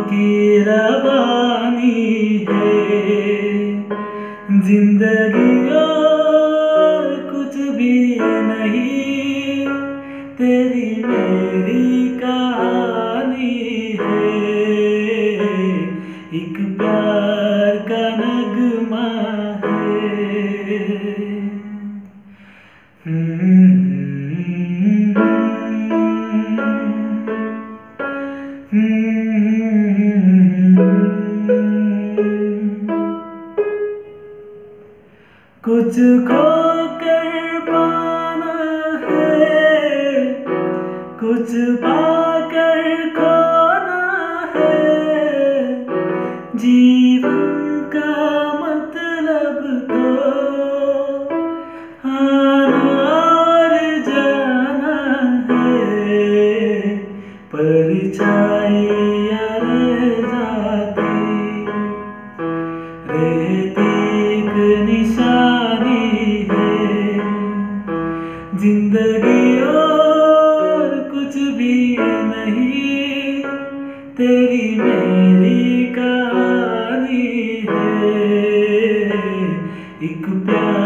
की रवानी है। जिंदगी और कुछ भी नहीं, तेरी मेरी कहानी है। एक प्यार का नगमा है। कुछ खो कर पाना है, कुछ पाकर खोना है। जीवन का मतलब तो आना और जाना है। परछाइयाँ रह जाती, रहती एक निशानी है। जिंदगी और कुछ भी नहीं, तेरी मेरी कहानी है। एक प्यार